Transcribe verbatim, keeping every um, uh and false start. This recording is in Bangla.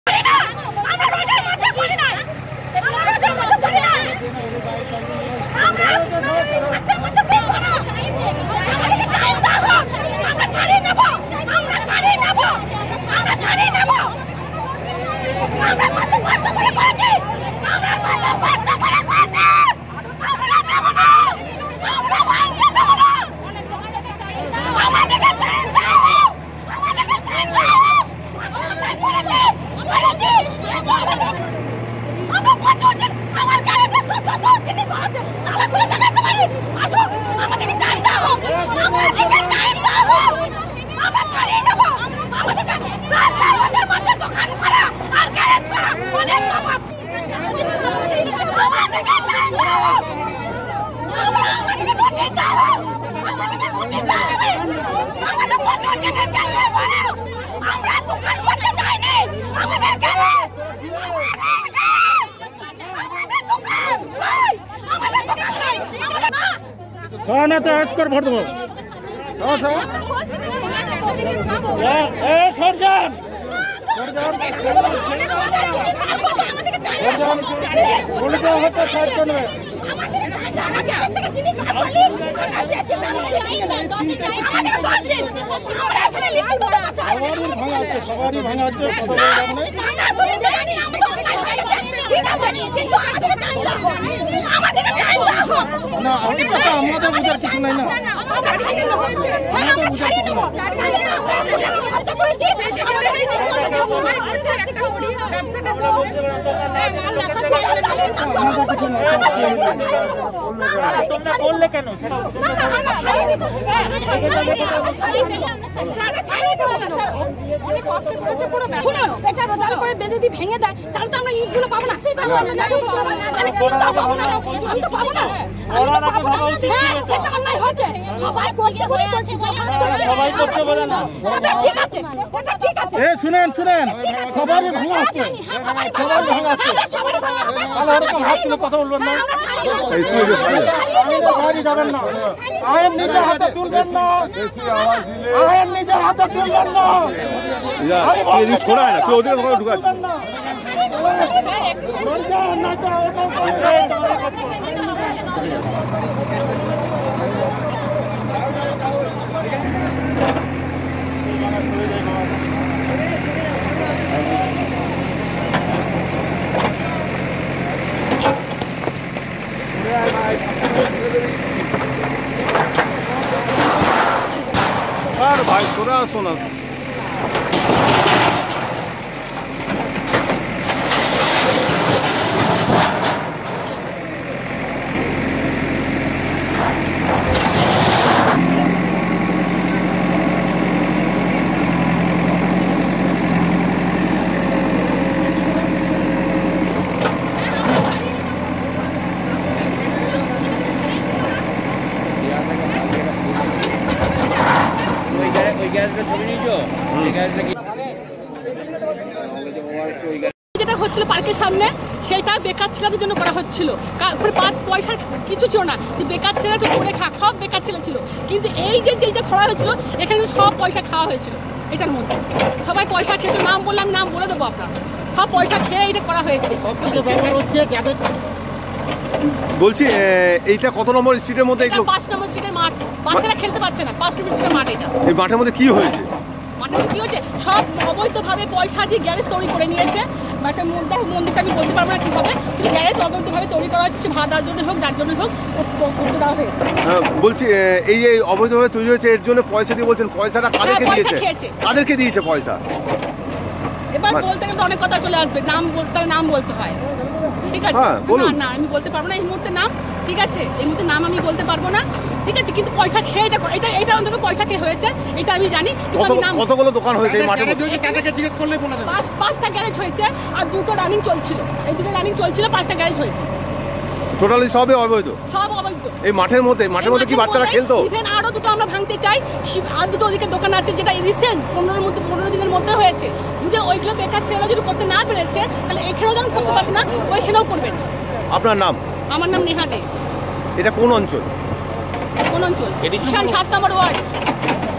থানা তো আজ করে ভোট দেবো সরজান হতে সাইড করবে সবারই ভাঙা হচ্ছে না আমাদের বুঝার কিছু নাই না করলে কেন বেঁধে দিয়ে ভেঙে দেয় তাহলে তো আমরা ইটগুলো পাবো না পাবো না সেটা অন্যায় হচ্ছে সবাই বলতে ঠিক আছে ঠিক আছে শুনেন শুনেন সবারই ভাঙা হচ্ছে সবারই ভাঙা হচ্ছে কথা বলবেন না যাবেন না আইন নিজের হাতে তুলবেন না আইন নিজের হাতে তুলবেন না ছোড়ায় না কেউ ওদের ঘরে ঢুকাচ্ছে ভাই তোরা শোনা যেটা হচ্ছিল পার্কের সামনে সেটা বেকার ছেলেদের জন্য করা হচ্ছিল পয়সার কিছু ছিল না যে বেকার ছেলেরা একটু করে খা সব বেকার ছেলে ছিল কিন্তু এই যে যেটা করা হয়েছিল এখানে সব পয়সা খাওয়া হয়েছিল এটার মধ্যে সবাই পয়সা খেতে নাম বললাম নাম বলে দেবো আপনার সব পয়সা খেয়ে এটা করা হয়েছে বলছি এইটা কত নম্বর স্ট্রিটের মধ্যে পাঁচ নম্বর স্ট্রিটের মাঠ বাচ্চারা খেলতে পারছে না পাঁচ নম্বর স্ট্রিটের মাঠ এটা এই মাঠের মধ্যে কি হয়েছে মাঠের কি হয়েছে সব অবৈধভাবে পয়সা দিয়ে গ্যারেজ তৈরি করে নিয়েছে একটা মন্দির মন্দিরটা আমি বলতে পারবো না কীভাবে কিন্তু গ্যারেজ অবৈধভাবে তৈরি করা হচ্ছে ভাড়া দেওয়ার জন্য হোক যার জন্য হোক করতে দেওয়া হয়েছে বলছি এই যে অবৈধভাবে তৈরি হয়েছে এর জন্য পয়সা দিয়ে বলছেন পয়সাটা কাদেরকে দিয়েছে কাদেরকে দিয়েছে পয়সা এবার বলতে গেলে অনেক কথা চলে আসবে নাম বলতে নাম বলতে হয় ঠিক আছে না না আমি বলতে পারবো না এই মুহূর্তে নাম ঠিক আছে এই মুহূর্তে নাম আমি বলতে পারবো না ঠিক আছে কিন্তু পয়সা খেয়ে এটা এটা এটা অন্তত পয়সা খেয়ে হয়েছে এটা আমি জানি কিন্তু আমি নাম কতগুলো দোকান হয়েছে এই মাঠে কাদেরকে জিজ্ঞেস করলেই বলে দেব পাঁচ পাঁচটা গ্যারেজ হয়েছে আর দুটো রানিং চলছিল এই দুটো রানিং চলছিল পাঁচটা গ্যারেজ হয়েছে টোটালি সবই অবৈধ সব অবৈধ এই মাঠের মধ্যে মাঠের মধ্যে কি বাচ্চারা খেলতো ইভেন আরো দুটো আমরা ভাঙতে চাই আর দুটো ওদিকে দোকান আছে যেটা রিসেন্ট পনেরোর মধ্যে পনেরো দিনের মধ্যে হয়েছে যদি ওইগুলো বেকার ছেলেরা যদি করতে না পেরেছে তাহলে এখানেও যখন করতে পারছে না ওইখানেও করবেন আপনার নাম আমার নাম নেহা দে এটা কোন অঞ্চল কোন অঞ্চল সাত নম্বর ওয়ার্ড